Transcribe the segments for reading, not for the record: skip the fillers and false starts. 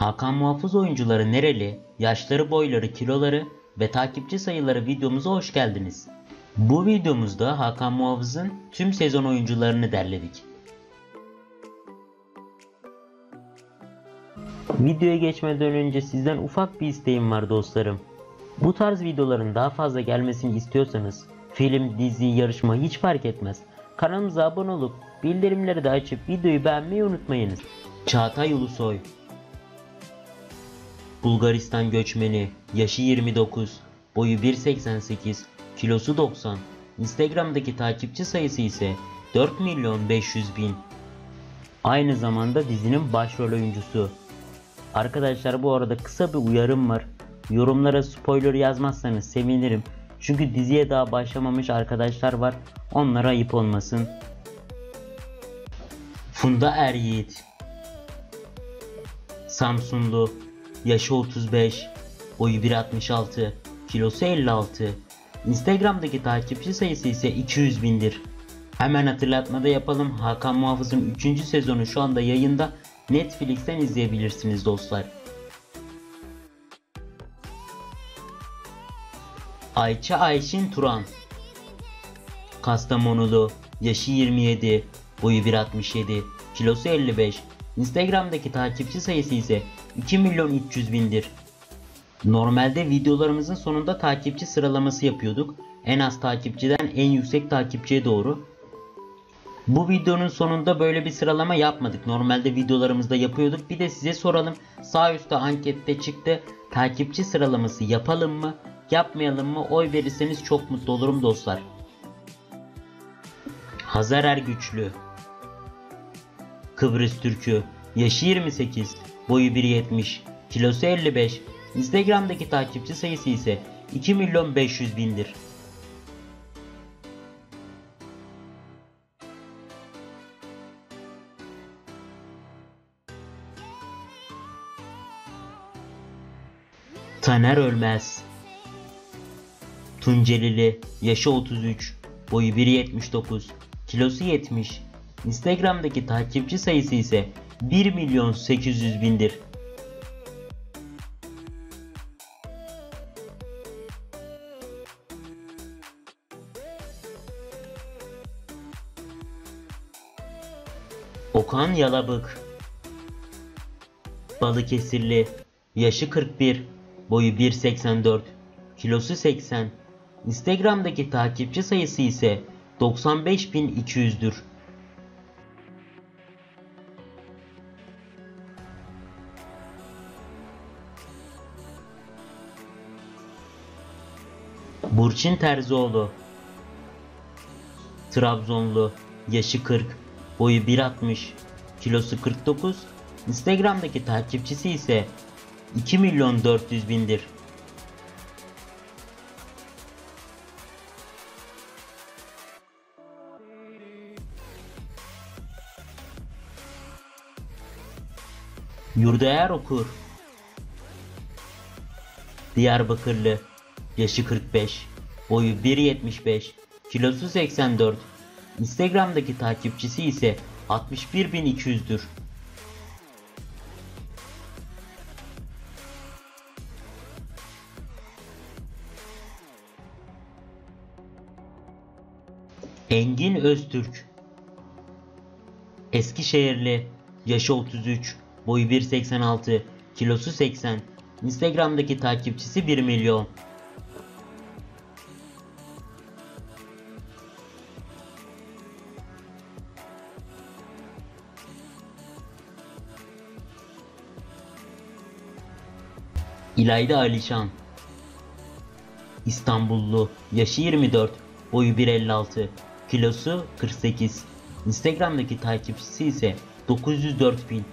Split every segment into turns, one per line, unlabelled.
Hakan Muhafız oyuncuları nereli, yaşları, boyları, kiloları ve takipçi sayıları videomuza hoş geldiniz. Bu videomuzda Hakan Muhafız'ın tüm sezon oyuncularını derledik. Videoya geçmeden önce sizden ufak bir isteğim var dostlarım. Bu tarz videoların daha fazla gelmesini istiyorsanız film, dizi, yarışma hiç fark etmez. Kanalımıza abone olup bildirimleri de açıp videoyu beğenmeyi unutmayınız. Çağatay Ulusoy, Bulgaristan göçmeni, yaşı 29, boyu 1.88, kilosu 90, Instagram'daki takipçi sayısı ise 4.500.000. Aynı zamanda dizinin başrol oyuncusu. Arkadaşlar bu arada kısa bir uyarım var. Yorumlara spoiler yazmazsanız sevinirim. Çünkü diziye daha başlamamış arkadaşlar var. Onlara ayıp olmasın. Funda Eryiğit, Samsunlu, yaşı 35, boyu 1.66, kilosu 56. Instagram'daki takipçi sayısı ise 200.000'dir. Hemen hatırlatmada yapalım. Hakan Muhafız'ın 3. sezonu şu anda yayında. Netflix'ten izleyebilirsiniz dostlar. Ayça Ayşin Turan, Kastamonulu, yaşı 27, boyu 1.67, kilosu 55. Instagram'daki takipçi sayısı ise 2.300.000'dir. Normalde videolarımızın sonunda takipçi sıralaması yapıyorduk. En az takipçiden en yüksek takipçiye doğru. Bu videonun sonunda böyle bir sıralama yapmadık. Normalde videolarımızda yapıyorduk. Bir de size soralım. Sağ üstte ankette çıktı. Takipçi sıralaması yapalım mı? Yapmayalım mı? Oy verirseniz çok mutlu olurum dostlar. Hazar Ergüçlü, Kıbrıs Türk'ü, yaşı 28, boyu 1.70, kilosu 55. Instagram'daki takipçi sayısı ise 2.500.000'dir. Taner Ölmez, Tuncelili, yaşı 33, boyu 1.79, kilosu 70. Instagram'daki takipçi sayısı ise 1.800.000'dir. Okan Yalabık, Balıkesirli, yaşı 41, boyu 1.84, kilosu 80. Instagram'daki takipçi sayısı ise 95.200'dür. Burçin Terzioğlu, Trabzonlu, yaşı 40, boyu 1.60, kilosu 49. Instagram'daki takipçisi ise 2.400.000'dir. Yurdaer Okur, Diyarbakırlı, yaşı 45, boyu 1.75, kilosu 84. Instagram'daki takipçisi ise 61.200'dür. Engin Öztürk, Eskişehirli, yaşı 33, boyu 1.86, kilosu 80. Instagram'daki takipçisi 1 milyon. İlayda Alişan, İstanbullu, yaşı 24, boyu 1.56, kilosu 48. Instagram'daki takipçisi ise 904.000.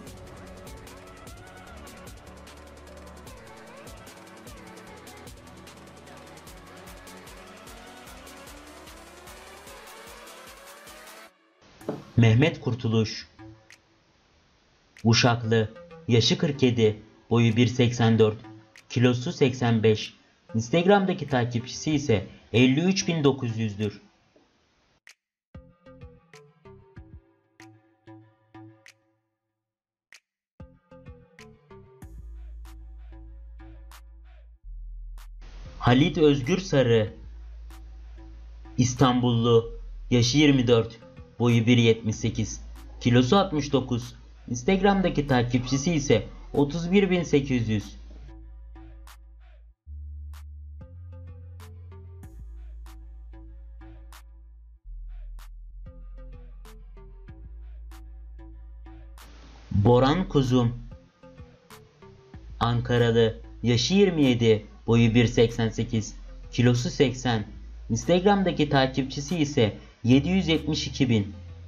Mehmet Kurtuluş, Uşaklı, yaşı 47, boyu 1.84, kilosu 85. Instagram'daki takipçisi ise 53.900'dür. Halit Özgür Sarı, İstanbullu, yaşı 24, boyu 1.78, kilosu 69, Instagram'daki takipçisi ise 31.800. Boran Kuzum, Ankaralı, yaşı 27, boyu 1.88, kilosu 80, Instagram'daki takipçisi ise 772.000.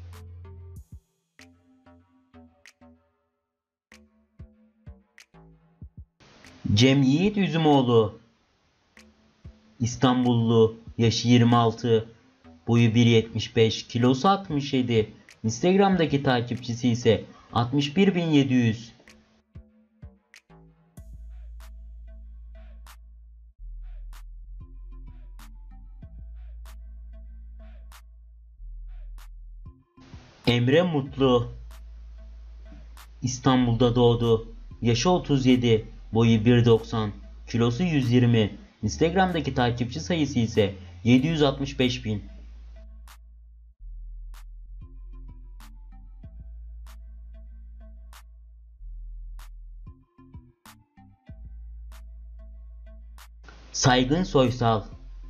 Cem Yiğit Üzümoğlu, İstanbullu, yaşı 26, boyu 1.75, kilosu 67, Instagram'daki takipçisi ise 61.700. Emre Mutlu, İstanbul'da doğdu, yaşı 37, boyu 1.90, kilosu 120, Instagram'daki takipçi sayısı ise 765.000. Saygın Soysal,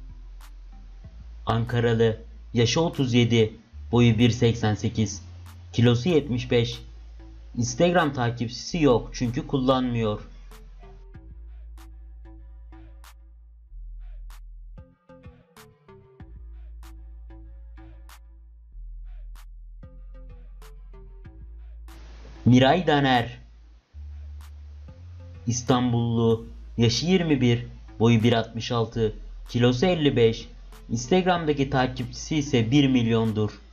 Ankaralı, yaşı 37, boyu 1.88, kilosu 75. Instagram takipçisi yok çünkü kullanmıyor. Miray Daner, İstanbullu, yaşı 21, boyu 1.66, kilosu 55, Instagram'daki takipçisi ise 1 milyondur.